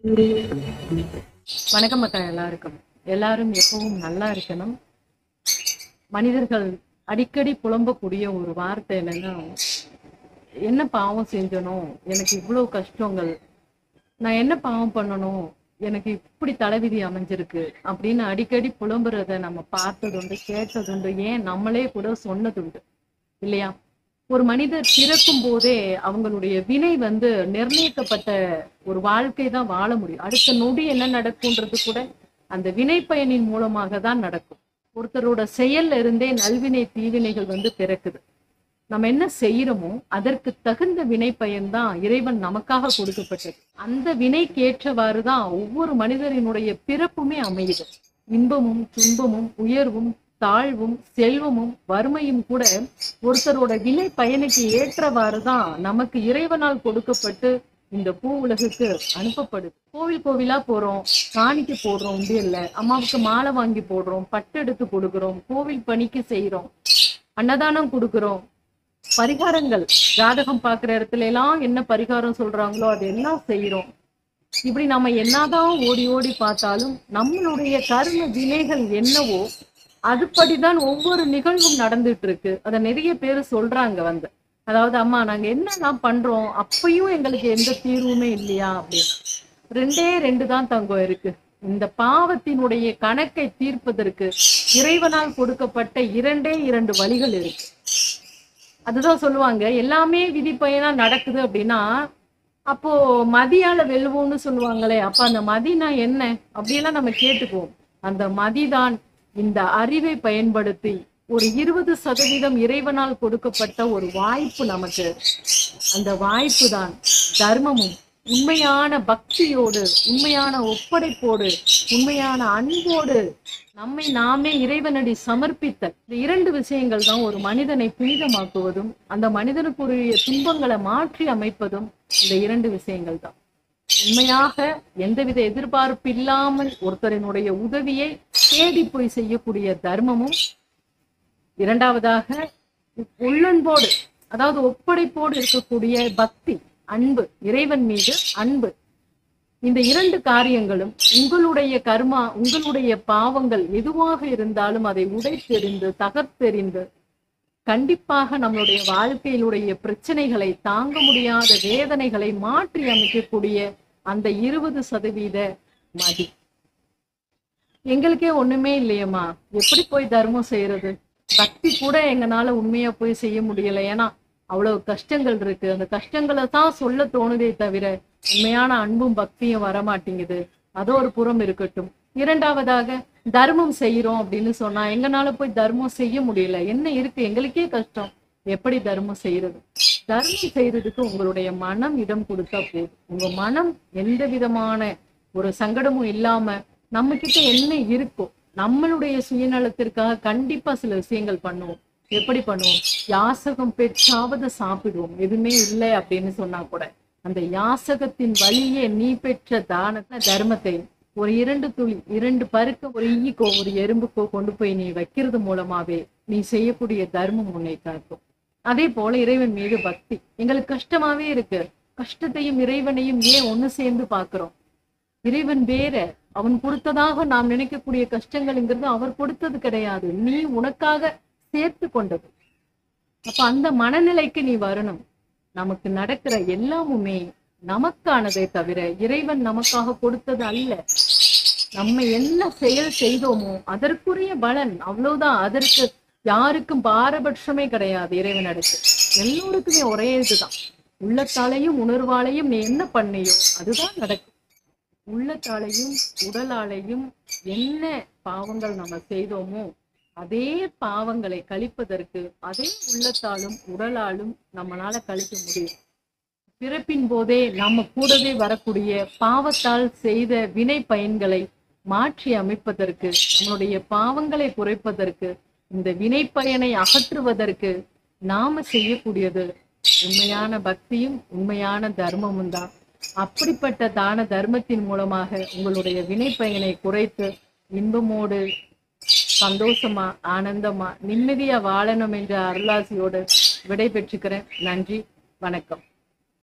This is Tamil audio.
வணக்கம் மக்கா. எல்லாரும் எப்பவும் நல்லா இருக்கணும். மனிதர்கள் அடிக்கடி புலம்பக்கூடிய ஒரு வார்த்தை என்னன்னா, என்ன பாவம் செஞ்சனோ, எனக்கு இவ்வளவு கஷ்டங்கள், நான் என்ன பாவம் பண்ணணும், எனக்கு இப்படி தலைவிதி அமைஞ்சிருக்கு அப்படின்னு அடிக்கடி புலம்புறத நம்ம பார்த்ததுண்டு, கேட்டதுண்டு, ஏன் நம்மளே கூட சொன்னதுண்டு இல்லையா? ஒரு மனிதர் பிறக்கும் போதே அவங்களுடைய வினை நிர்ணயிக்கப்பட்ட ஒரு வாழ்க்கை தான் வாழ முடியும். அடுத்த நொடி என்ன நடக்கும்ன்றது கூட அந்த வினை பயனின் மூலமாக தான் நடக்கும். ஒருத்தரோட செயல்ல இருந்தே நல்வினை தீவினைகள் பிறக்குது. நம்ம என்ன செய்யறோமோ அதற்கு தகுந்த வினை பயன் தான் இறைவன் நமக்காக கொடுக்கப்பட்டது. அந்த வினைக்கேற்றவாறு தான் ஒவ்வொரு மனிதரினுடைய பிறப்புமே அமையுது. இன்பமும் துன்பமும் உயர்வும் தாழ்வும் செல்வமும் வறுமையும் கூட ஒருத்தரோட வினை பயனுக்கு ஏற்றவாறு தான் நமக்கு இறைவனால் கொடுக்கப்பட்டு இந்த பூ உலகுக்கு அனுப்பப்படுது. கோவில் கோவிலா போறோம், காணிக்கு போடுறோம், உண்டியல்ல அம்மாவுக்கு மாலை வாங்கி போடுறோம், பட்டு எடுத்து கொடுக்குறோம், கோவில் பணிக்கு செய்யறோம், அன்னதானம் கொடுக்குறோம், பரிகாரங்கள் ஜாதகம் பாக்குற இடத்துல எல்லாம் என்ன பரிகாரம் சொல்றாங்களோ அதெல்லாம் செய்யறோம். இப்படி நம்ம என்னதான் ஓடி ஓடி பார்த்தாலும் நம்மளுடைய கர்ம வினைகள் என்னவோ அதுபடிதான் ஒவ்வொரு நிகழ்வும் நடந்துட்டு இருக்கு. அத நிறைய பேர் சொல்றாங்க. அதாவது அம்மா நாங்க என்னெல்லாம் பண்றோம் அப்பயும் எங்களுக்கு எந்த தீர்வுமே இல்லையா அப்படின்னு. ரெண்டே ரெண்டு தான் தங்கம் இருக்கு. இந்த பாவத்தினுடைய கணக்கை தீர்ப்பதற்கு இறைவனால் கொடுக்கப்பட்ட இரண்டு வழிகள் இருக்கு. அதுதான் சொல்லுவாங்க, எல்லாமே விதி பயனா நடக்குது அப்படின்னா அப்போ மதியால வெல்வோம்னு சொல்லுவாங்களே, அப்ப அந்த மதினா என்ன அப்படியெல்லாம் நம்ம கேட்டுக்குவோம். அந்த மதிதான் இந்த அறிவை பயன்படுத்தி ஒரு 20% இறைவனால் கொடுக்கப்பட்ட ஒரு வாய்ப்பு நமக்கு. அந்த வாய்ப்பு தான் தர்மமும் உண்மையான பக்தியோடு, உண்மையான ஒப்படைப்போடு, உண்மையான அன்போடு நம்மை நாமே இறைவனடி சமர்ப்பித்தல். இந்த இரண்டு விஷயங்கள் தான் ஒரு மனிதனை புனிதமாக்குவதும் அந்த மனிதனுக்குரிய துன்பங்களை மாற்றி அமைப்பதும் இந்த இரண்டு விஷயங்கள் தான். உண்மையாக எந்தவித எதிர்பார்ப்பு இல்லாமல் ஒருத்தரினுடைய உதவியை தேடி போய் செய்யக்கூடிய தர்மமும், இரண்டாவதாக உள்ளன்போடு அதாவது ஒப்படைப்போடு இருக்கக்கூடிய பக்தி, அன்பு, இறைவன் மீது அன்பு. இந்த இரண்டு காரியங்களும் உங்களுடைய கர்மா, உங்களுடைய பாவங்கள் எதுவாக இருந்தாலும் அதை உடைத்தெறிந்து தகர்த்தெறிந்து கண்டிப்பாக நம்மளுடைய வாழ்க்கையிலுடைய பிரச்சனைகளை, தாங்க முடியாத வேதனைகளை மாற்றி அமைக்கக்கூடிய அந்த 20% மதி. எங்களுக்கே ஒண்ணுமே இல்லையம்மா, எப்படி போய் தர்மம் செய்யறது? பக்தி கூட எங்கனால உண்மையா போய் செய்ய முடியல, ஏன்னா அவ்வளவு கஷ்டங்கள் இருக்கு. அந்த கஷ்டங்களை தான் சொல்ல தோணுதே தவிர உண்மையான அன்பும் பக்தியும் வரமாட்டேங்குது. அதோ ஒரு புறம் இருக்கட்டும். இரண்டாவதாக தர்மம் செய்யறோம் அப்படின்னு சொன்னா எங்கனால போய் தர்மம் செய்ய முடியல, என்ன இருக்கு, எங்களுக்கே கஷ்டம், எப்படி தர்மம் செய்யறது? தர்மம் செய்யறதுக்கு உங்களுடைய மனம் இடம் கொடுத்தா போதும். உங்க மனம் எந்த விதமான ஒரு சங்கடமும் இல்லாம நம்ம கிட்ட என்ன இருக்கோ நம்மளுடைய சுயநலத்திற்காக கண்டிப்பா சில விஷயங்கள் பண்ணுவோம். எப்படி பண்ணுவோம்? யாசகம் பெற்றாவது சாப்பிடுவோம். எதுவுமே இல்லை அப்படின்னு சொன்னா கூட அந்த யாசகத்தின் வழியே நீ பெற்ற தானத்தை, தர்மத்தை ஒரு 2 துளி, 2 பருக்க ஒரு ஈக்கோ ஒரு எறும்புக்கோ கொண்டு போய் நீ வைக்கிறது மூலமாவே நீ செய்யக்கூடிய தர்மம் உன்னை காக்கும். அதே போல இறைவன் மீது பக்தி. எங்களுக்கு கஷ்டமாவே இருக்கு, கஷ்டத்தையும் இறைவனையும் ஏன் ஒண்ணு சேர்ந்து பாக்குறோம்? இறைவன் வேற, அவன் கொடுத்ததாக நாம் நினைக்கக்கூடிய கஷ்டங்கள்ங்கிறது அவர் கொடுத்தது கிடையாது, நீ உனக்காக சேர்த்து கொண்டது. அப்ப அந்த மனநிலைக்கு நீ வரணும். நமக்கு நடக்கிற எல்லாமுமே நமக்கானதே தவிர இறைவன் நமக்காக கொடுத்தது அல்ல. நம்ம என்ன செயல் செய்தோமோ அதற்குரிய பலன், அவ்வளவுதான். அதற்கு யாருக்கும் பாரபட்சமே கிடையாது. இறைவன் அடுத்து எல்லோருக்குமே ஒரே இதுதான். உள்ளத்தாலையும் உணர்வாலையும் நீ என்ன பண்ணியோ அதுதான் நடக்கும். உள்ளத்தாலையும் உடலாலையும் என்ன பாவங்கள் நம்ம செய்தோமோ அதே பாவங்களை கழிப்பதற்கு அதே உள்ளத்தாலும் உடலாலும் நம்மளால கழிக்க முடியும். பிறப்பின் போதே நம்ம கூடவே வரக்கூடிய பாவத்தால் செய்த வினை பயன்களை மாற்றி அமைப்பதற்கு, நம்மளுடைய பாவங்களை குறைப்பதற்கு, இந்த வினை பயனை அகற்றுவதற்கு நாம செய்யக்கூடியது உண்மையான பக்தியும் உண்மையான தர்மமும் தான். அப்படிப்பட்ட தான தர்மத்தின் மூலமாக உங்களுடைய வினை பயனை குறைத்து இன்பமோடு சந்தோஷமா, ஆனந்தமா, நிம்மதியா வாழணும் என்ற அருளாசியோடு விடை பெற்றுக்கிறேன். நன்றி, வணக்கம்.